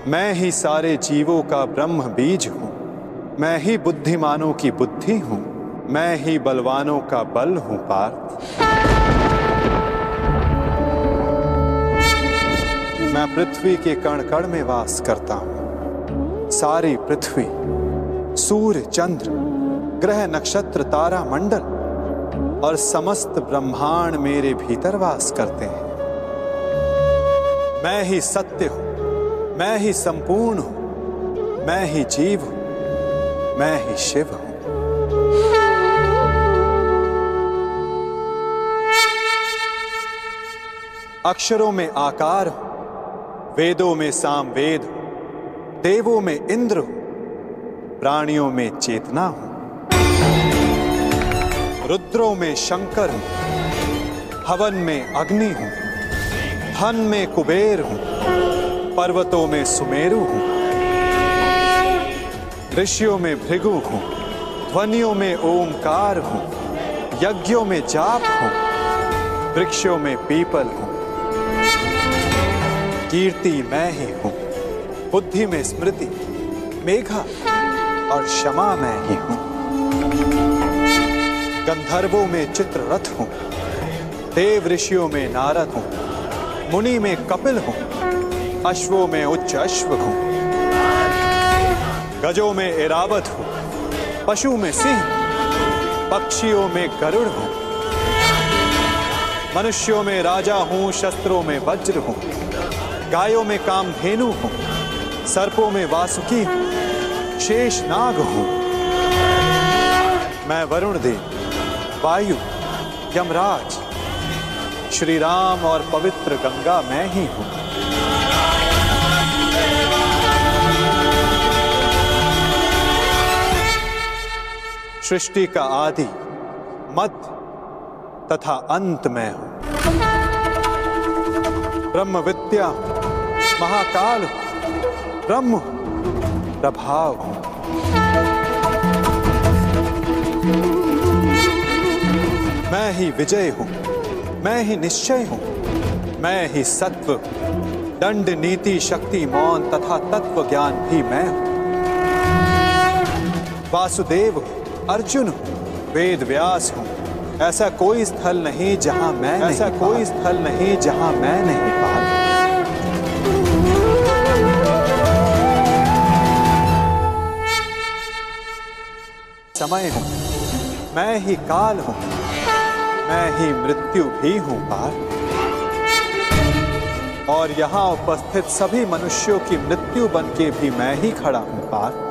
मैं ही सारे जीवों का ब्रह्म बीज हूँ, मैं ही बुद्धिमानों की बुद्धि हूँ, मैं ही बलवानों का बल हूँ पार्थ। मैं पृथ्वी के कण कण में वास करता हूँ। सारी पृथ्वी, सूर्य, चंद्र, ग्रह, नक्षत्र, तारा मंडल और समस्त ब्रह्मांड मेरे भीतर वास करते हैं। मैं ही सत्य हूँ, मैं ही संपूर्ण हूँ, मैं ही जीव हूँ, मैं ही शिव हूँ। अक्षरों में आकार हूँ, वेदों में सामवेद हूँ, देवों में इंद्र हूँ, प्राणियों में चेतना हूँ, रुद्रों में शंकर हूँ, हवन में अग्नि हूँ, धन में कुबेर हूँ, पर्वतों में सुमेरु हूँ, ऋषियों में भृगु हूँ, ध्वनियों में ओमकार हूँ, यज्ञों में जाप हूँ, वृक्षों में पीपल हूँ, कीर्ति मैं ही हूँ, बुद्धि में स्मृति, मेघा और क्षमा मैं ही हूँ, गंधर्वों में चित्ररथ हूँ, देव ऋषियों में नारद हूँ, मुनि में कपिल हूँ, अश्वों में उच्च अश्व हूँ, गजों में ऐरावत हूँ, पशु में सिंह, पक्षियों में गरुड़ हूँ, मनुष्यों में राजा हूँ, शस्त्रों में वज्र हूँ, गायों में कामधेनु हूँ, सर्पों में वासुकी हूँ, शेषनाग हूँ। मैं वरुण देव, वायु, यमराज, श्री राम और पवित्र गंगा मैं ही हूँ। सृष्टि का आदि, मध्य तथा अंत मैं हूँ। ब्रह्म विद्या हूँ, महाकाल हूँ, ब्रह्म हूँ, प्रभाव हूँ। मैं ही विजय हूँ, मैं ही निश्चय हूँ, मैं ही सत्व हूँ, दंड, नीति, शक्ति, मौन तथा तत्व ज्ञान भी मैं हूँ। वासुदेव हूँ, अर्जुन हूँ, वेद व्यास हूँ, ऐसा कोई स्थल नहीं जहां मैं नहीं, ऐसा कोई स्थल नहीं जहां मैं नहीं पाल। समय हूं, मैं ही काल हूं, मैं ही मृत्यु भी हूं पार। और यहां उपस्थित सभी मनुष्यों की मृत्यु बन के भी मैं ही खड़ा हूं पार।